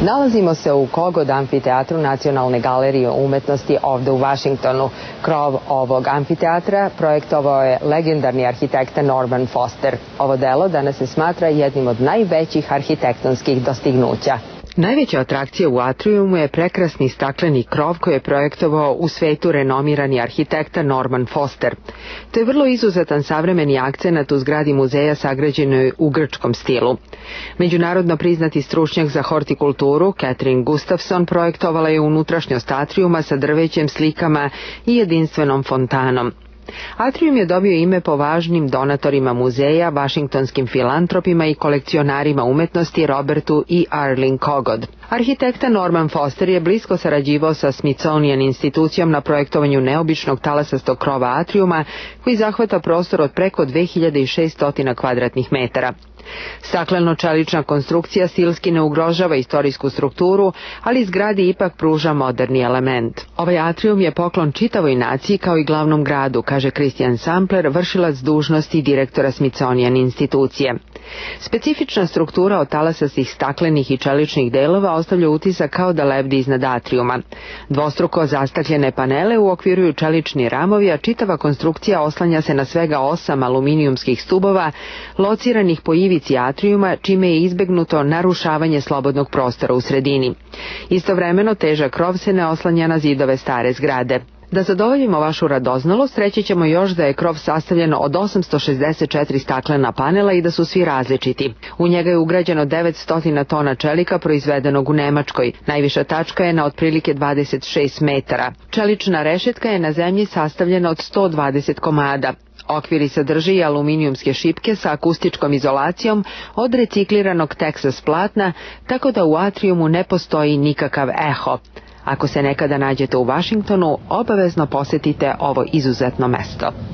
Nalazimo se u Kogod amfiteatru Nacionalne galerije umetnosti ovde u Vašingtonu. Krov ovog amfiteatra projektovao je legendarni arhitekta Norman Foster. Ovo delo danas se smatra jednim od najvećih arhitektonskih dostignuća. Najveća atrakcija u atrijumu je prekrasni stakleni krov koji je projektovao u svetu renomirani arhitekta Norman Foster. To je vrlo izuzetan savremeni akcenat u zgradi muzeja sagrađenoj u grčkom stilu. Međunarodno priznati stručnjak za hortikulturu Catherine Gustafson projektovala je unutrašnjost atrijuma sa drvećem, slikama i jedinstvenom fontanom. Atrijum je dobio ime po važnim donatorima muzeja, vašingtonskim filantropima i kolekcionarima umetnosti Robertu i Arlene Kogod. Arhitekta Norman Foster je blisko sarađivao sa Smithsonian institucijom na projektovanju neobičnog talasastog krova atrijuma koji zahvata prostor od preko 2600 kvadratnih metara. Stakleno-čelična konstrukcija stilski ne ugrožava istorijsku strukturu, ali zgradi ipak pruža moderni element. Ovaj atrijum je poklon čitavoj naciji kao i glavnom gradu, kaže Christian Sampler, vršilac dužnosti direktora Smithsonian institucije. Specifična struktura od talasastih staklenih i čeličnih delova ostavlja utisak kao da lebdi iznad atrijuma. Dvostruko zastakljene panele uokviruju čelični ramovi, a čitava konstrukcija oslanja se na svega 8 aluminijumskih stubova, lociranih po ivici atrijuma, čime je izbegnuto narušavanje slobodnog prostora u sredini. Istovremeno, težak krov se ne oslanja na zidove stare zgrade. Da zadovoljimo vašu radoznalost, reći ćemo još da je krov sastavljen od 864 staklena panela i da su svi različiti. U njega je ugrađeno 900 tona čelika proizvedenog u Nemačkoj. Najviša tačka je na otprilike 26 metara. Čelična rešetka je na zemlji sastavljena od 120 komada. Okviri sadrži i aluminijumske šipke sa akustičkom izolacijom od recikliranog Texas platna, tako da u atrijumu ne postoji nikakav eho. Ako se nekada nađete u Vašingtonu, obavezno posetite ovo izuzetno mesto.